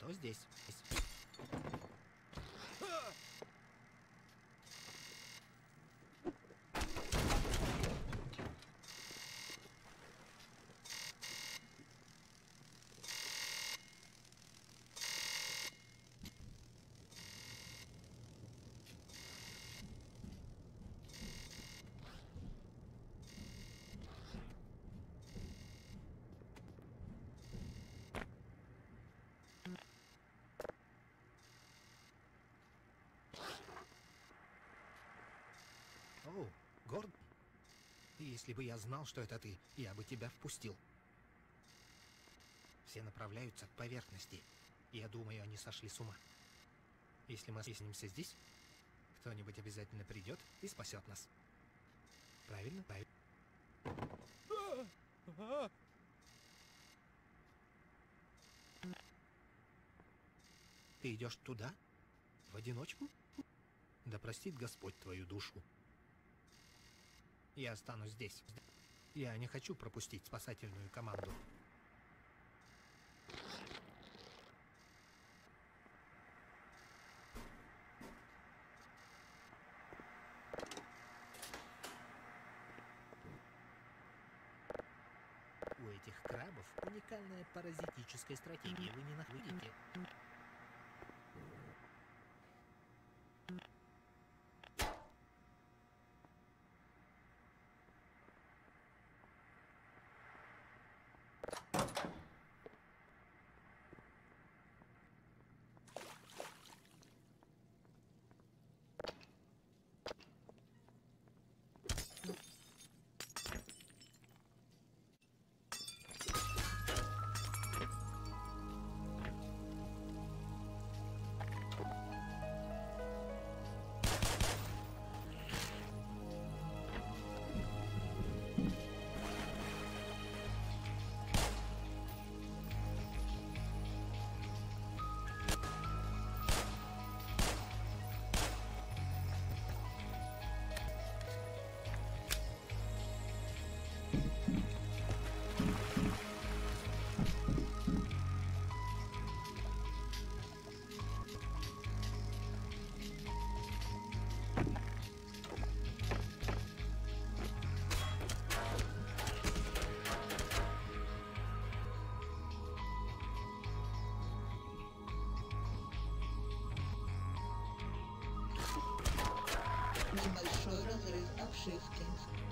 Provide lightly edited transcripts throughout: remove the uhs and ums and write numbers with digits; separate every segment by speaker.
Speaker 1: снова здесь. О, Горд. Если бы я знал, что это ты, я бы тебя впустил. Все направляются к поверхности. Я думаю, они сошли с ума. Если мы останемся здесь, кто-нибудь обязательно придет и спасет нас. Правильно? Правильно. Ты идешь туда? В одиночку? Да простит Господь твою душу. Я останусь здесь. Я не хочу пропустить спасательную команду. У этих крабов уникальная паразитическая стратегия. Вы не находите?
Speaker 2: Небольшой разрыв обшивки.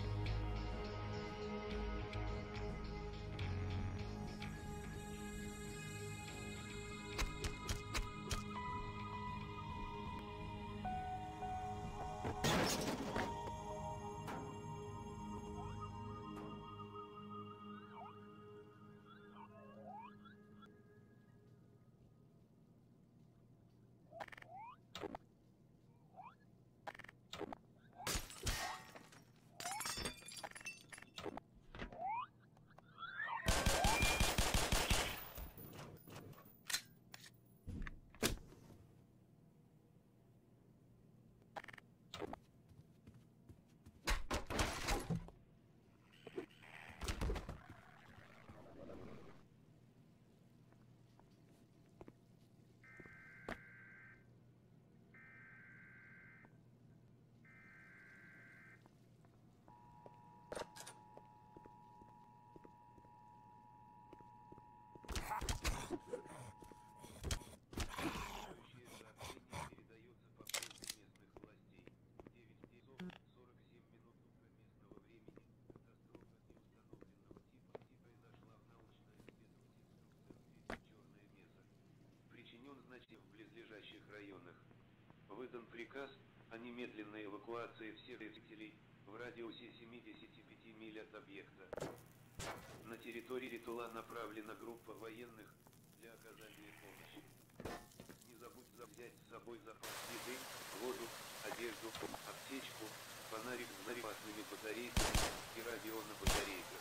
Speaker 3: Выдан приказ о немедленной эвакуации всех жителей в радиусе 75 миль от объекта. На территории Ритула направлена группа военных для оказания помощи. Не забудь взять с собой запас еды, воду, одежду, аптечку, фонарик с запасными батарейками и радио на батарейках.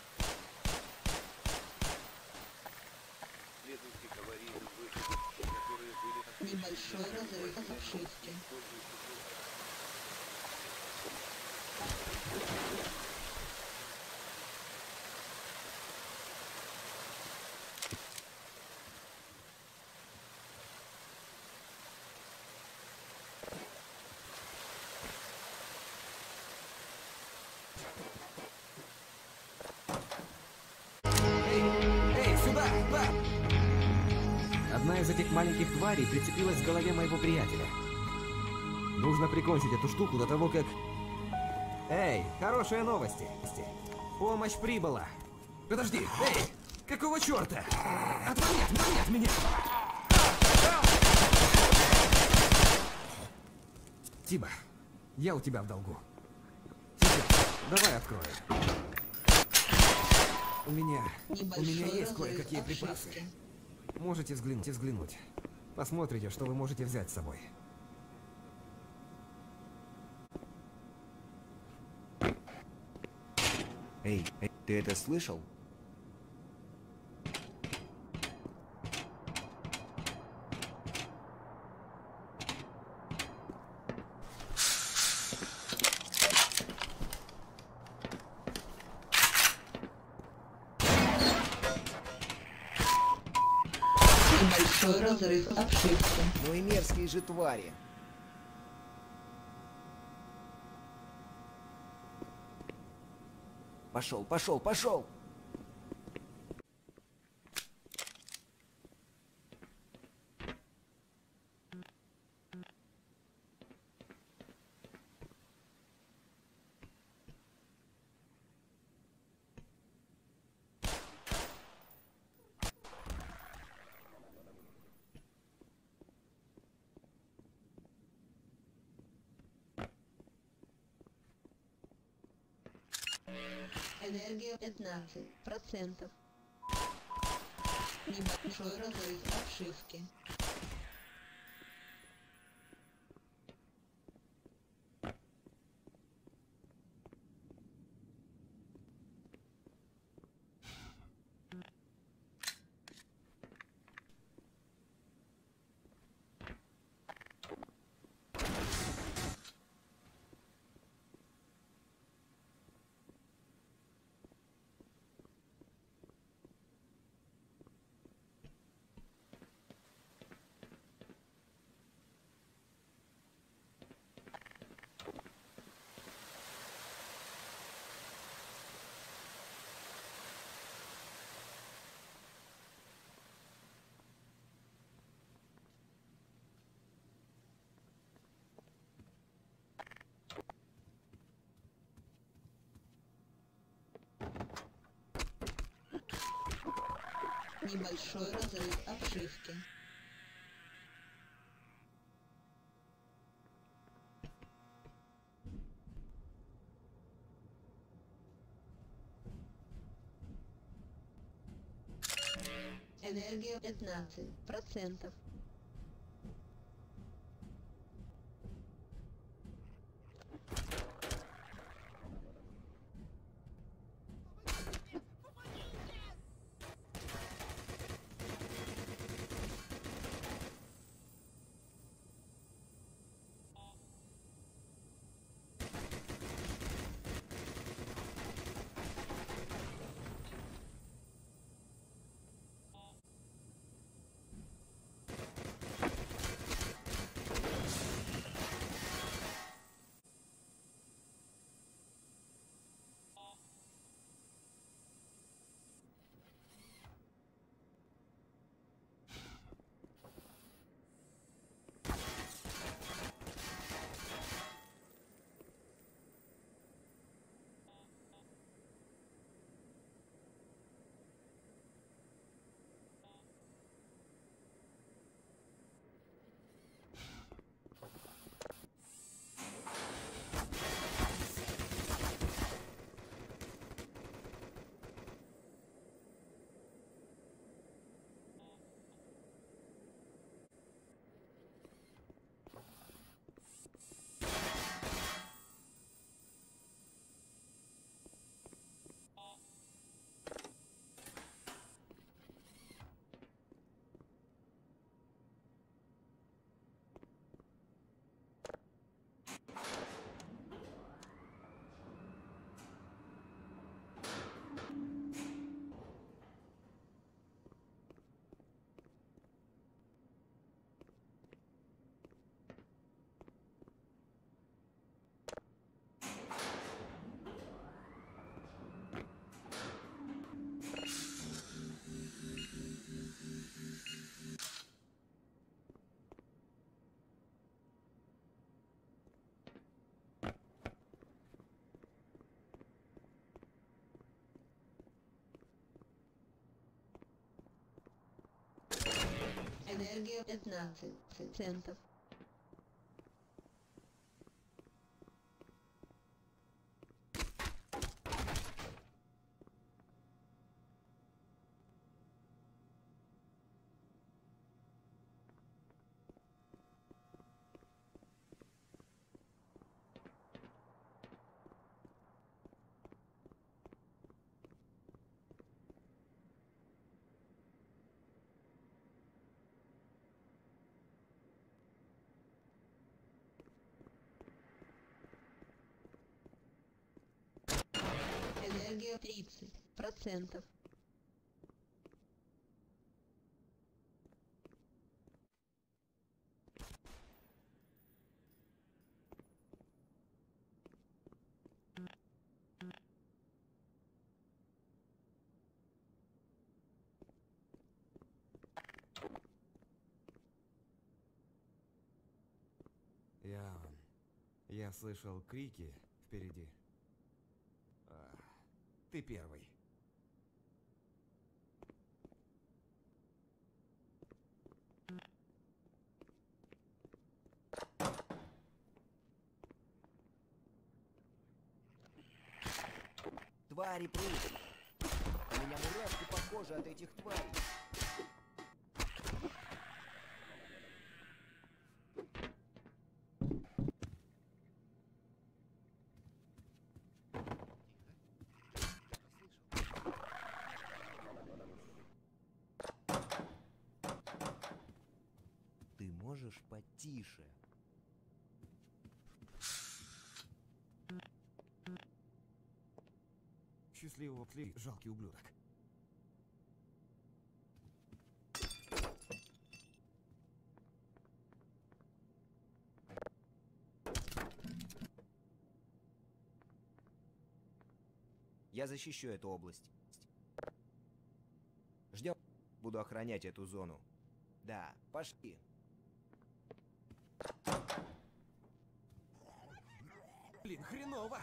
Speaker 3: Следуйте к аварийным выходам, которые были отмечены.
Speaker 2: Небольшой разрыв обшивки.
Speaker 4: Одна из этих маленьких тварей прицепилась к голове моего приятеля. Нужно прикончить эту штуку до того, как... Эй, хорошие новости. Помощь прибыла. Подожди, эй, какого черта? Отвали от меня! Тиба, я у тебя в долгу. Сейчас, давай открою. У меня есть кое-какие припасы. Можете взглянуть. Посмотрите, что вы можете взять с собой.
Speaker 5: Эй, ты это слышал?
Speaker 2: Небольшой разрыв обшивки.
Speaker 5: Ну и мерзкие же твари. Пошел!
Speaker 2: Энергия 15%. Небольшой разрыв обшивки. Небольшой разрыв обшивки. Энергия 15%. Энергия 15%. Энергия 30%.
Speaker 4: Я слышал крики впереди. Ты первый.
Speaker 5: Твари прыгают. У меня мурашки по коже от этих тварей. Ты можешь потише?
Speaker 4: Счастливого пли, жалкий ублюдок.
Speaker 5: Я защищу эту область. Ждем. Буду охранять эту зону. Да, пошли.
Speaker 4: Блин, хреново!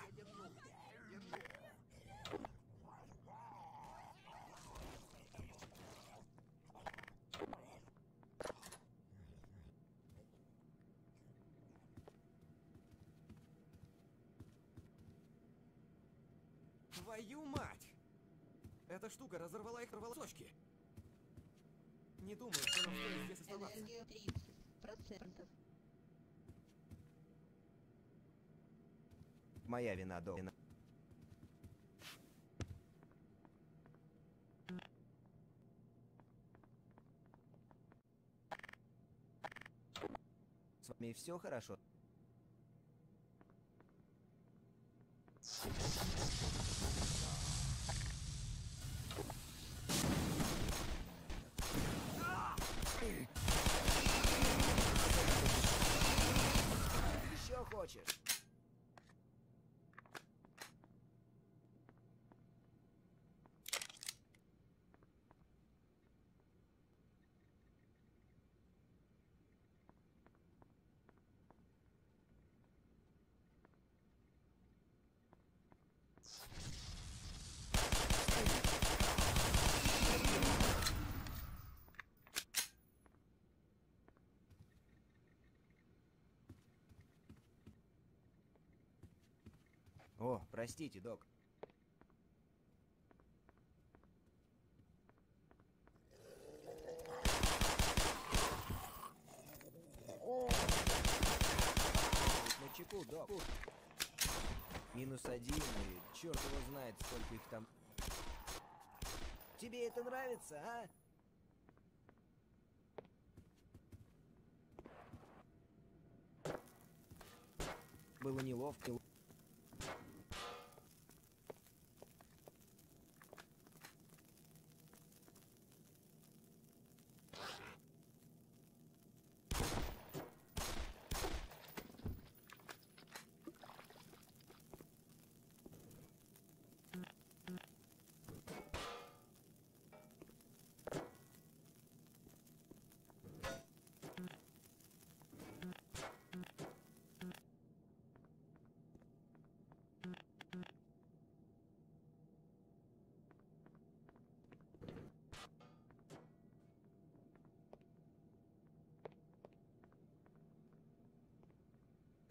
Speaker 4: Твою мать! Эта штука разорвала их в кусочки. Не думаю, что нам стоит здесь оставаться.
Speaker 2: Энергия 30%.
Speaker 5: Моя вина, Док. С вами все хорошо? Еще хочешь? О, простите, док. На чеку, док. -1, и черт его знает, сколько их там. Тебе это нравится, а? Было неловко.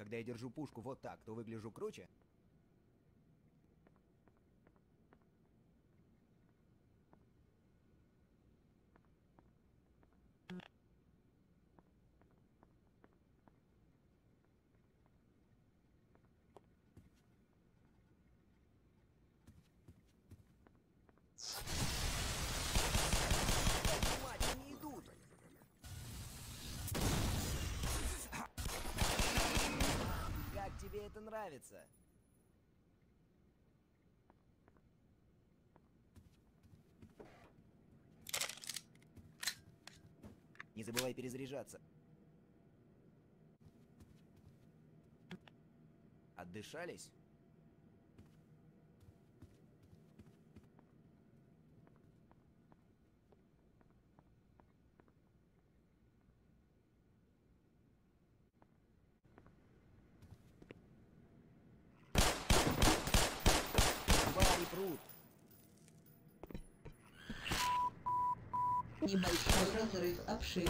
Speaker 5: Когда я держу пушку вот так, то выгляжу круче? Мать, они идут! Как тебе это нравится? Не забывай перезаряжаться. Отдышались? Твари прут!
Speaker 2: Небольшой разрыв обшивки.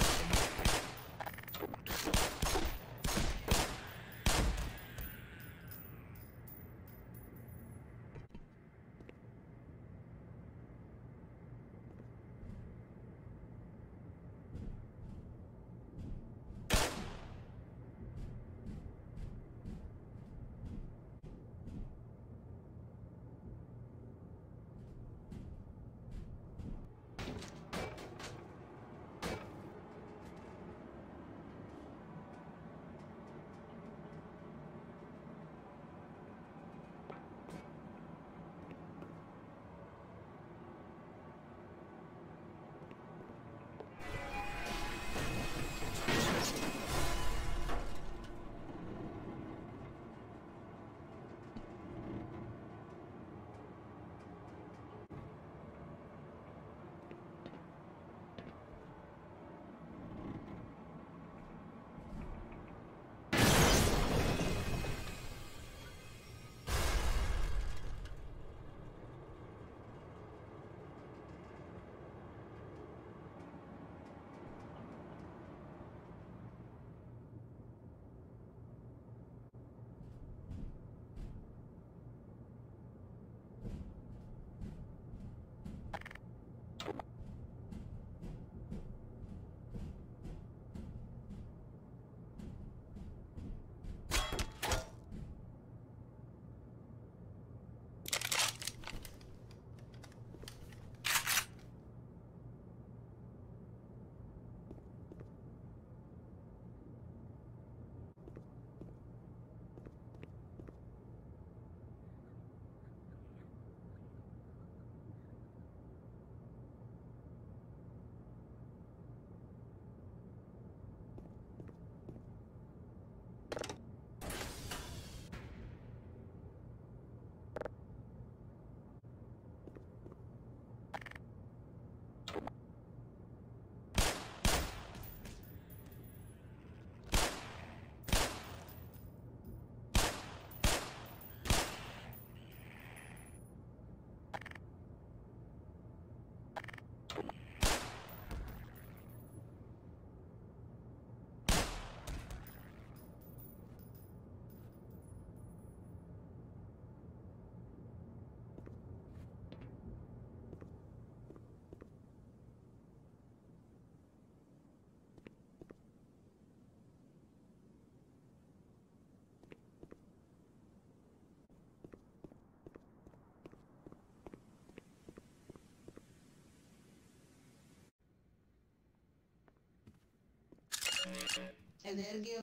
Speaker 2: Энергия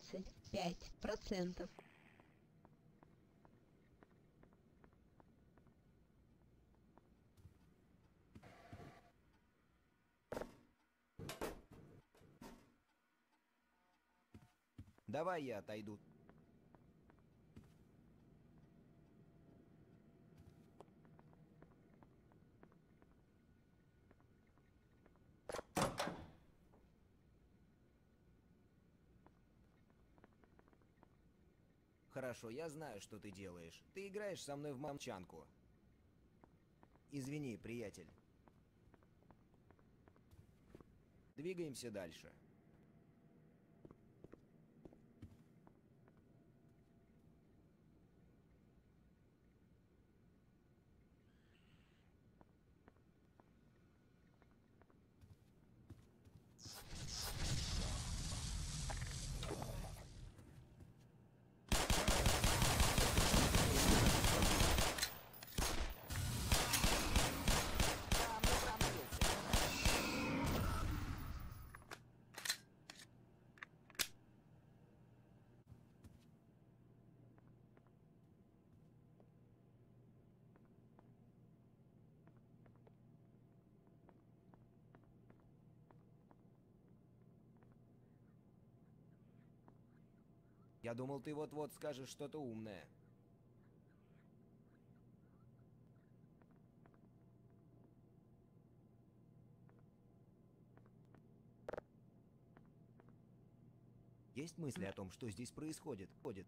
Speaker 2: 25%.
Speaker 5: Давай я отойду. Хорошо, я знаю, что ты делаешь. Ты играешь со мной в молчанку. Извини, приятель. Двигаемся дальше. Я думал, ты вот-вот скажешь что-то умное. Есть мысли о том, что здесь происходит?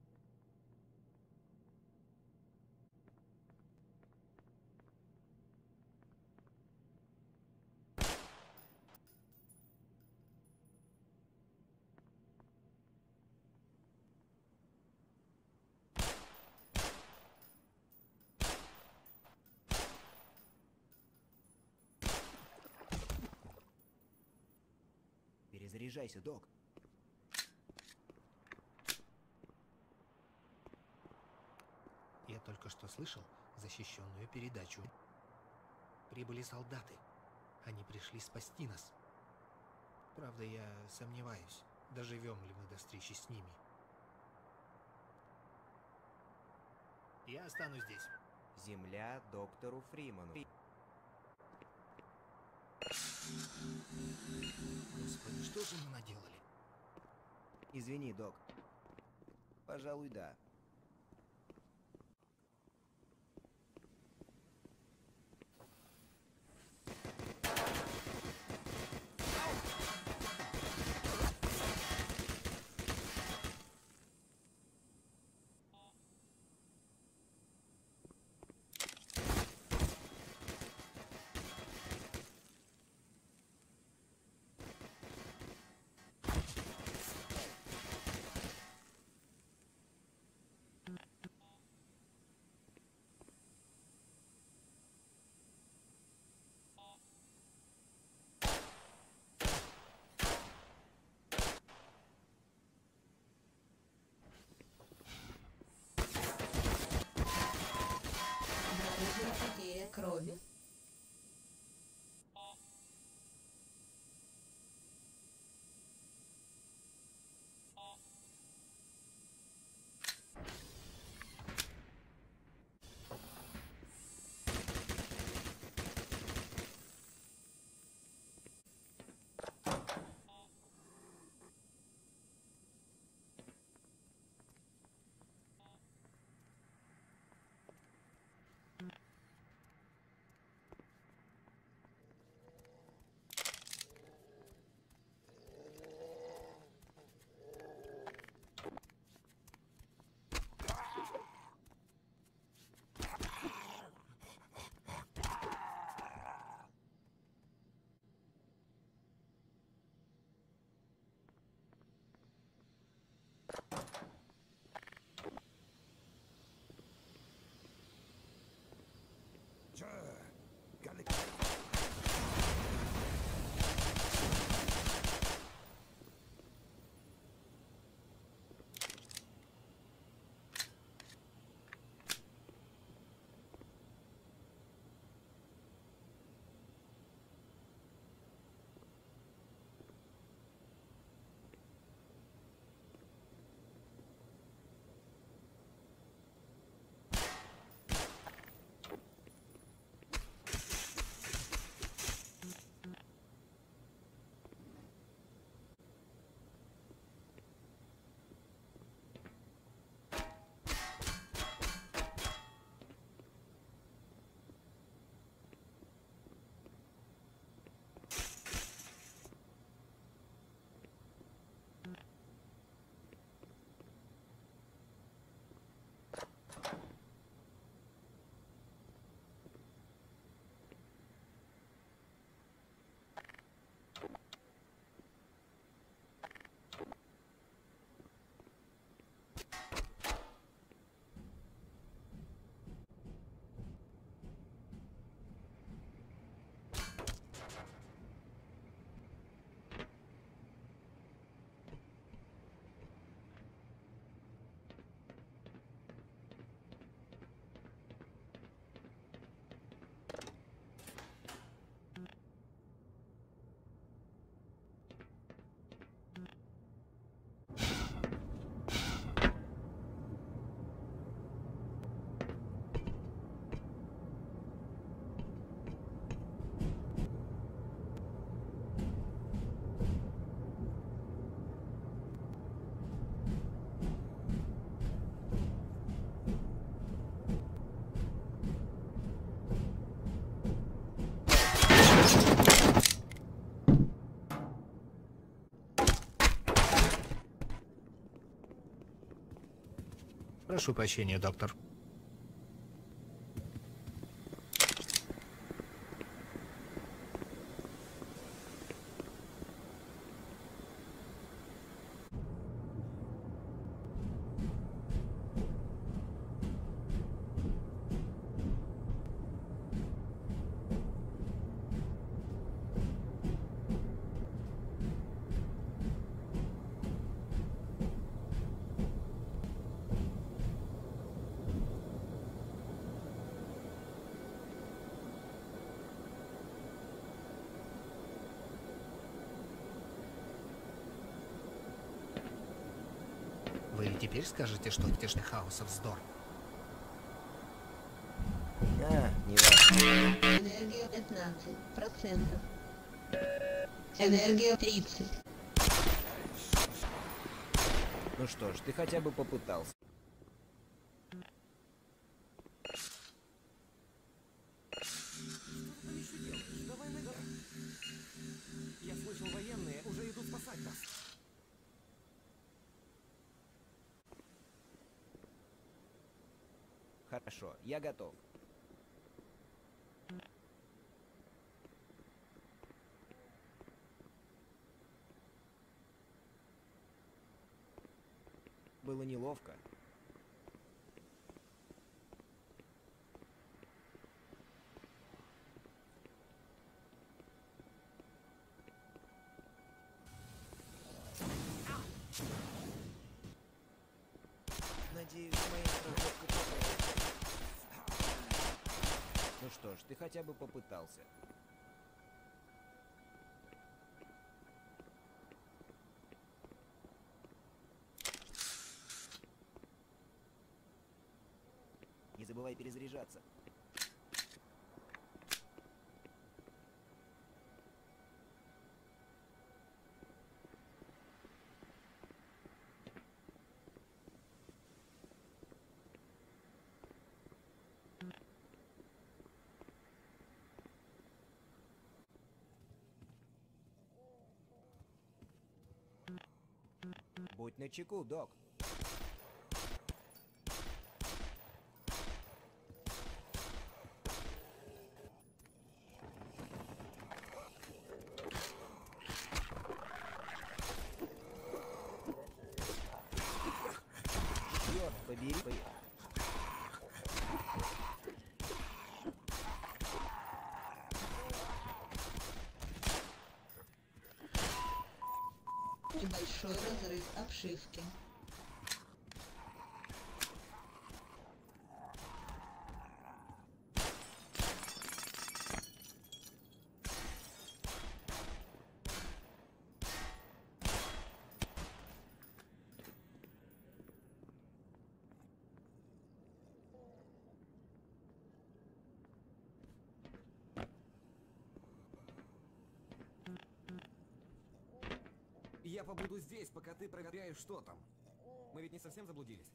Speaker 5: Перезаряжайся, док.
Speaker 1: Я только что слышал защищенную передачу. Прибыли солдаты. Они пришли спасти нас. Правда, я сомневаюсь, доживем ли мы до встречи с ними. Я останусь здесь.
Speaker 5: Земля доктору Фриману.
Speaker 1: Господи, что же мы наделали?
Speaker 5: Извини, док. Пожалуй, да.
Speaker 1: Прошу прощения, доктор. Вы теперь скажете, что тешный хаоса вздор?
Speaker 5: Не важно.
Speaker 2: Энергия 15%. Энергия 30.
Speaker 5: Ну что ж, ты хотя бы попытался.
Speaker 4: Я слышал, военные уже идут спасать нас.
Speaker 5: Хорошо, я готов. Было неловко. Надеюсь, моя страховка попадет. Ну что ж, ты хотя бы попытался. Не забывай перезаряжаться. Будь начеку, док. Черт побери.
Speaker 2: Небольшой разрыв обшивки.
Speaker 4: Я побуду здесь, пока ты проверяешь, что там. Мы ведь не совсем заблудились.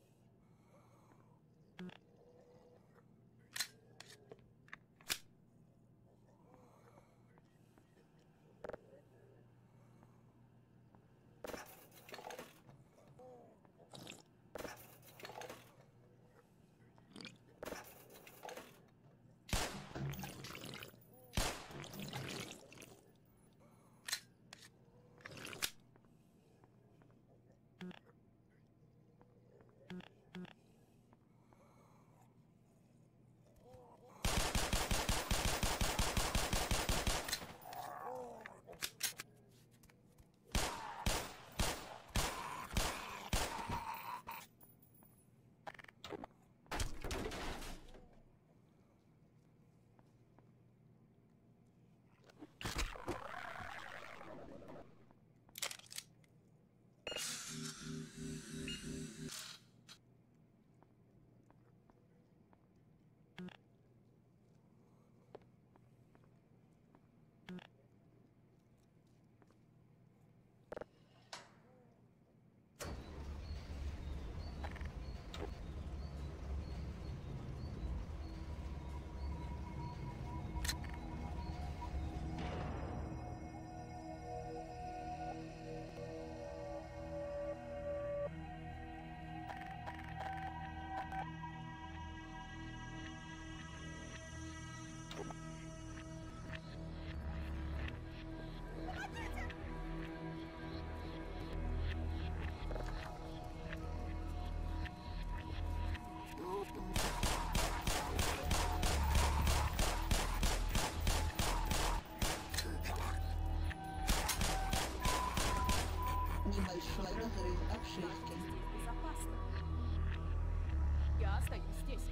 Speaker 2: Небольшой разрыв обшивки.
Speaker 6: Безопасно. Я остаюсь здесь.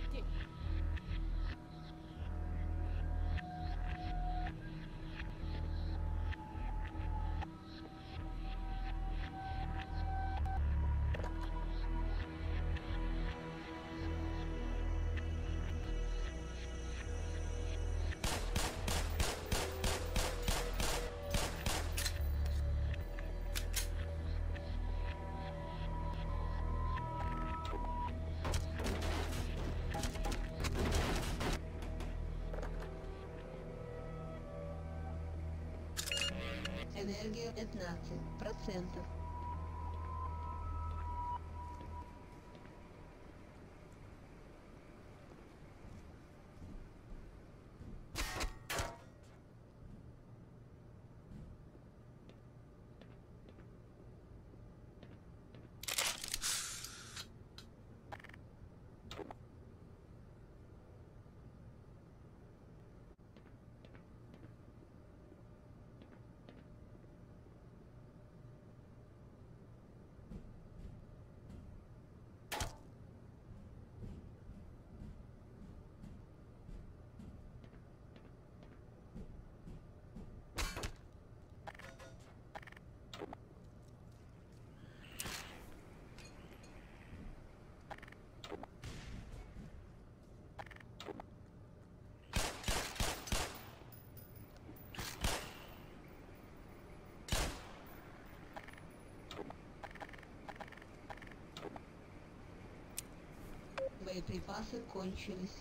Speaker 2: Энергия 15%. Боеприпасы кончились.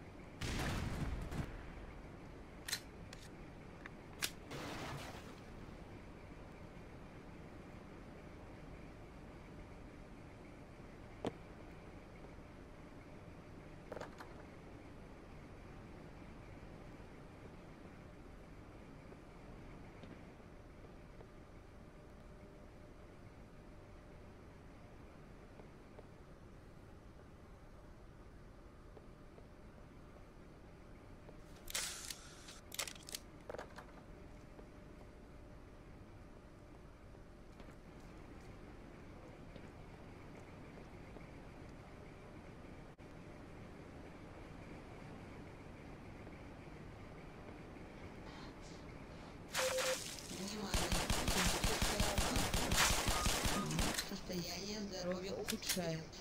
Speaker 2: Состояние здоровья ухудшается.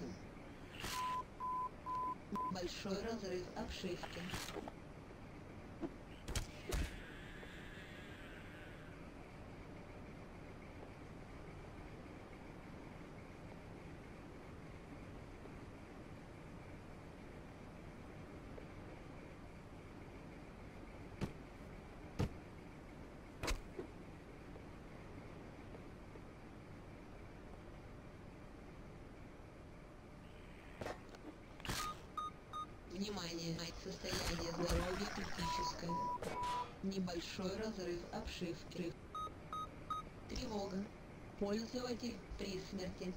Speaker 2: Большой разрыв обшивки. Внимание! Состояние здоровья критическое. Небольшой разрыв обшивки. Тревога. Пользователь при смерти.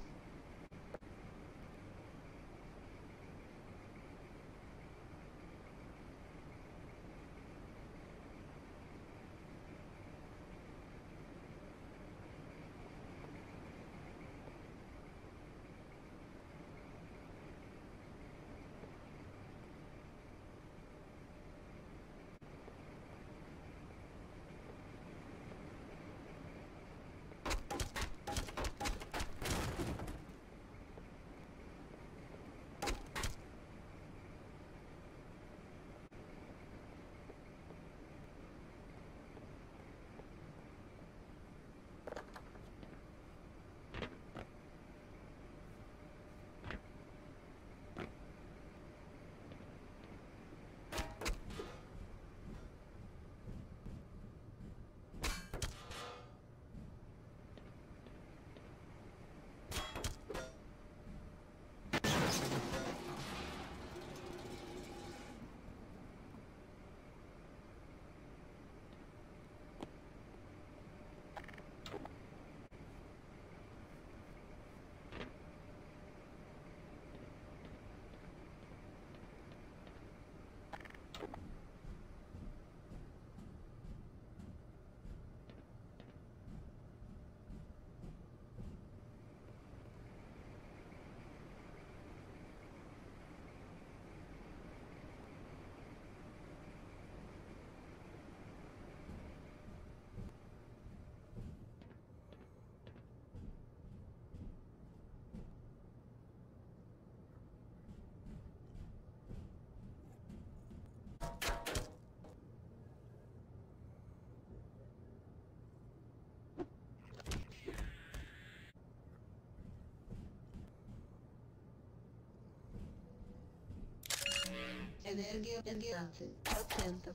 Speaker 2: Энергия 15%.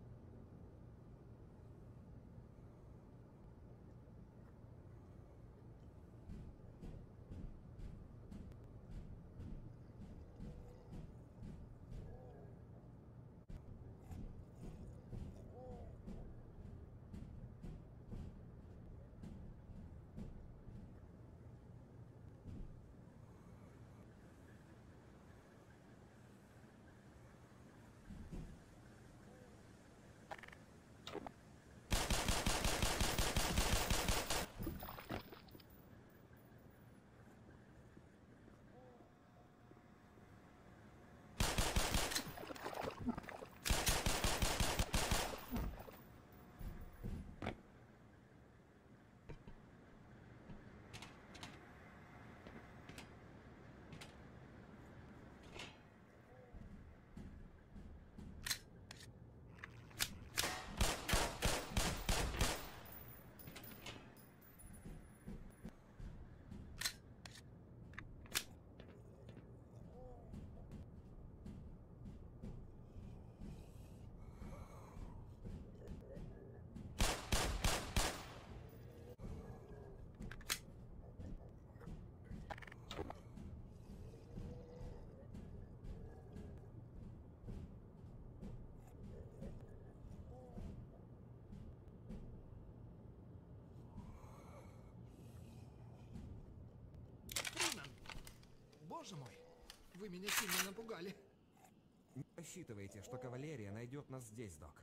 Speaker 1: Фриман! Боже мой, вы меня сильно напугали.
Speaker 4: Не рассчитывайте, что кавалерия найдет нас здесь, док.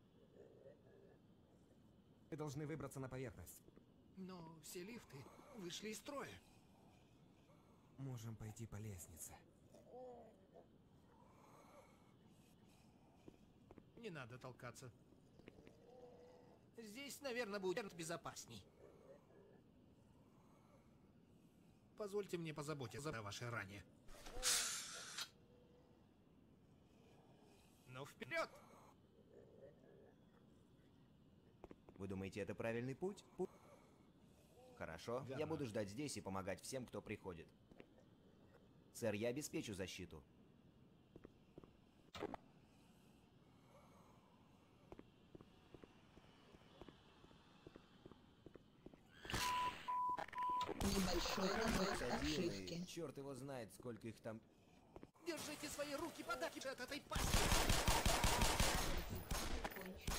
Speaker 4: Мы должны выбраться на поверхность.
Speaker 1: Но все лифты вышли из строя.
Speaker 4: Можем пойти по лестнице.
Speaker 1: Не надо толкаться. Здесь, наверное, будет безопасней. Позвольте мне позаботиться о вашей ране. Ну, вперед!
Speaker 5: Вы думаете, это правильный путь? Хорошо, я
Speaker 1: Верно.
Speaker 5: буду ждать здесь и помогать всем, кто приходит. Сэр, я обеспечу защиту.
Speaker 2: Небольшой разрыв обшивки.
Speaker 5: Черт его знает, сколько их там.
Speaker 1: Держите свои руки подальше от этой пасти!
Speaker 2: Кончено.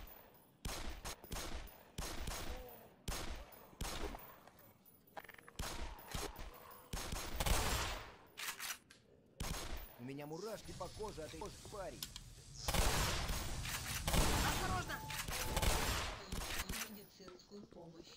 Speaker 5: У меня мурашки по коже от этих парень.
Speaker 1: Осторожно!
Speaker 2: Медицинскую помощь.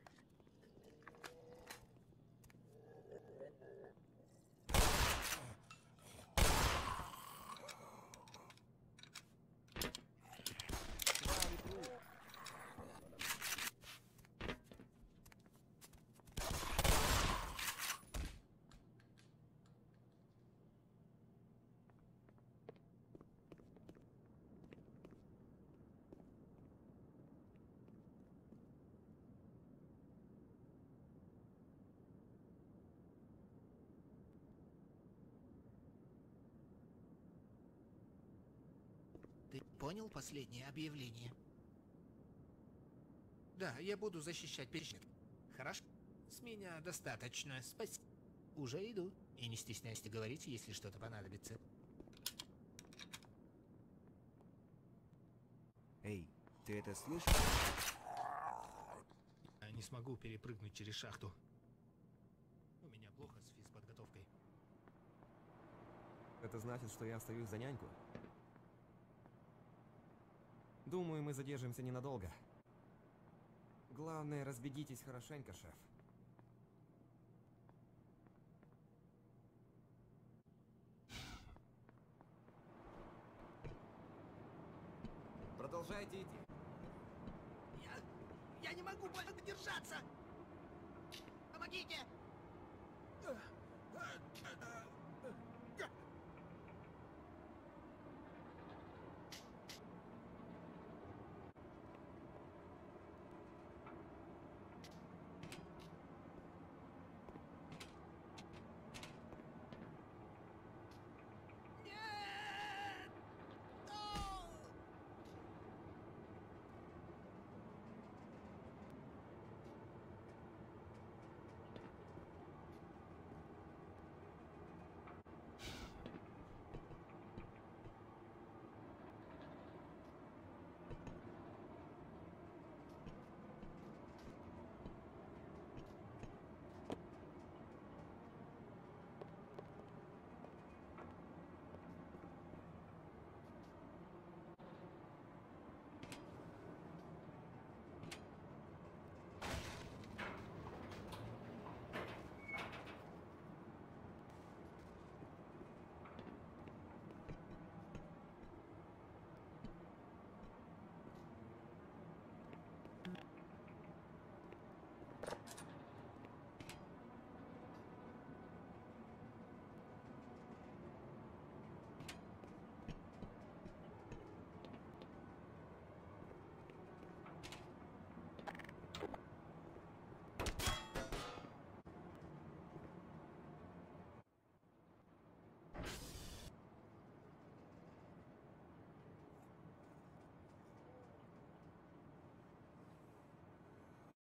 Speaker 1: Ты понял последнее объявление? Да, я буду защищать перечник. Хорошо? С меня достаточно. Спасибо. Уже иду. И не стесняйся говорить, если что-то понадобится.
Speaker 5: Эй, ты это слышишь?
Speaker 1: Я не смогу перепрыгнуть через шахту. У меня плохо с физподготовкой.
Speaker 4: Это значит, что я остаюсь за няньку? Думаю, мы задержимся ненадолго. Главное, разбегитесь хорошенько, шеф. Продолжайте идти.
Speaker 1: Я не могу больше держаться! Помогите!